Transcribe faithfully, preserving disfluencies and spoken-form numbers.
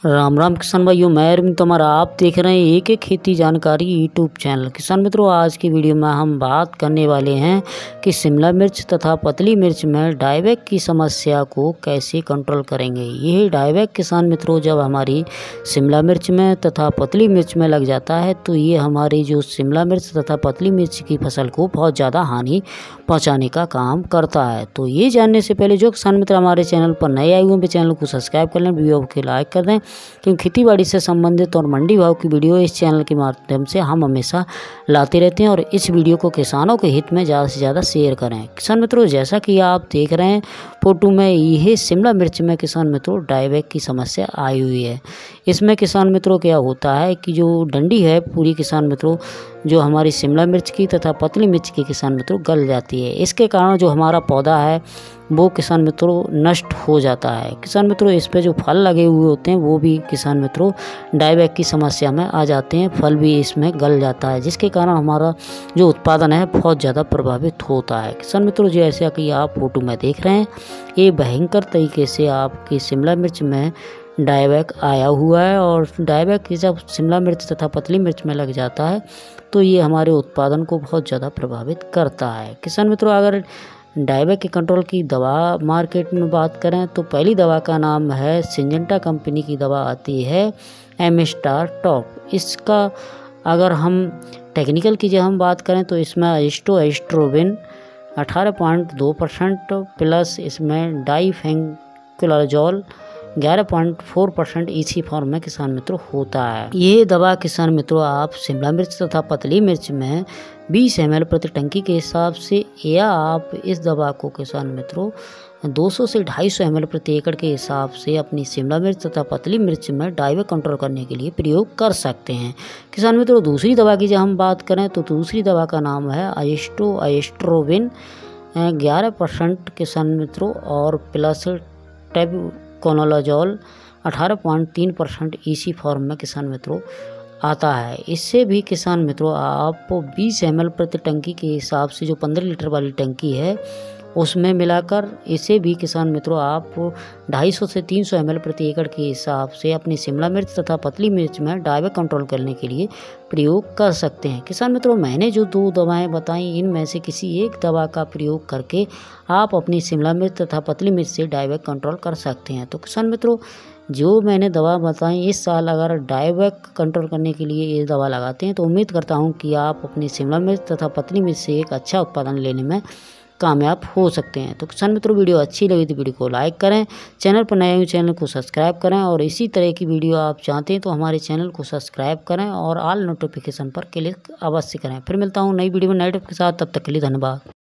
राम राम किसान भाइयों, मैं अरविंद तुम्हारा आप देख रहे हैं एक एक खेती जानकारी यूट्यूब चैनल। किसान मित्रों, आज की वीडियो में हम बात करने वाले हैं कि शिमला मिर्च तथा पतली मिर्च में डाईबैक की समस्या को कैसे कंट्रोल करेंगे। यह डाईबैक किसान मित्रों जब हमारी शिमला मिर्च में तथा पतली मिर्च में लग जाता है तो ये हमारी जो शिमला मिर्च तथा पतली मिर्च की फसल को बहुत ज़्यादा हानि पहुँचाने का काम करता है। तो ये जानने से पहले जो किसान मित्र हमारे चैनल पर नए आए हुए हैं चैनल को सब्सक्राइब कर लें, वीडियो को लाइक कर दें, क्योंकि खेतीबाड़ी से संबंधित और मंडी भाव की वीडियो इस चैनल के माध्यम से हम हमेशा लाते रहते हैं और इस वीडियो को किसानों के हित में ज़्यादा से ज़्यादा शेयर करें। किसान मित्रों, जैसा कि आप देख रहे हैं फोटो में, यह शिमला मिर्च में किसान मित्रों डाईबैक की समस्या आई हुई है। इसमें किसान मित्रों क्या होता है कि जो डंडी है पूरी किसान मित्रों जो हमारी शिमला मिर्च की तथा पतली मिर्च की किसान मित्रों गल जाती है। इसके कारण जो हमारा पौधा है वो किसान मित्रों नष्ट हो जाता है। किसान मित्रों, इस पे जो फल लगे हुए होते हैं वो भी किसान मित्रों डाईबैक की समस्या में आ जाते हैं, फल भी इसमें गल जाता है, जिसके कारण हमारा जो उत्पादन है बहुत ज़्यादा प्रभावित होता है। किसान मित्रों, जैसा कि आप फोटो में देख रहे हैं, ये भयंकर तरीके से आपकी शिमला मिर्च में डाईबैक आया हुआ है और डाईबैक जब शिमला मिर्च तथा पतली मिर्च में लग जाता है तो ये हमारे उत्पादन को बहुत ज़्यादा प्रभावित करता है। किसान मित्रों, अगर डाईबैक के कंट्रोल की दवा मार्केट में बात करें तो पहली दवा का नाम है सिंजेंटा कंपनी की दवा आती है एम स्टार टॉप। इसका अगर हम टेक्निकल की जब हम बात करें तो इसमें एस्टो एस्ट्रोबिन अठारह पॉइंट दो परसेंट प्लस इसमें डाईफेंक्लोराजोल ग्यारह पॉइंट चार परसेंट इसी फॉर्म में किसान मित्रों होता है। ये दवा किसान मित्रों आप शिमला मिर्च तथा पतली मिर्च में बीस एम एल प्रति टंकी के हिसाब से, या आप इस दवा को किसान मित्रों दो सौ से ढाई सौ एम एल प्रति एकड़ के हिसाब से अपनी शिमला मिर्च तथा पतली मिर्च में डाईबैक कंट्रोल करने के लिए प्रयोग कर सकते हैं। किसान मित्रों, दूसरी दवा की जब हम बात करें तो दूसरी दवा का नाम है एस्टो एस्ट्रोबिन ग्यारह परसेंट किसान मित्रों और प्लस टेब कोनोलाजोल अठारह पॉइंट तीन परसेंट इसी फॉर्म में किसान मित्रों आता है। इससे भी किसान मित्रों आप बीस एम एल प्रति टंकी के हिसाब से जो पंद्रह लीटर वाली टंकी है उसमें मिलाकर इसे भी किसान मित्रों आप ढाई सौ से तीन सौ एम एल प्रति एकड़ के हिसाब से अपनी शिमला मिर्च तथा पतली मिर्च में डाईबैक कंट्रोल करने के लिए प्रयोग कर सकते हैं। किसान मित्रों, मैंने जो दो दवाएं बताई इनमें से किसी एक दवा का प्रयोग करके आप अपनी शिमला मिर्च तथा पतली मिर्च से डाईबैक कंट्रोल कर सकते हैं। तो किसान मित्रों, जो मैंने दवा बताई इस साल अगर डाईबैक कंट्रोल करने के लिए ये दवा लगाते हैं तो उम्मीद करता हूँ कि आप अपनी शिमला मिर्च तथा पतली मिर्च से एक अच्छा उत्पादन लेने में कामयाब हो सकते हैं। तो किसान मित्रों, वीडियो अच्छी लगी तो वीडियो को लाइक करें, चैनल पर नए हुए चैनल को सब्सक्राइब करें और इसी तरह की वीडियो आप चाहते हैं तो हमारे चैनल को सब्सक्राइब करें और ऑल नोटिफिकेशन पर क्लिक अवश्य करें। फिर मिलता हूं नई वीडियो में नए टिप के साथ, तब तक के लिए धन्यवाद।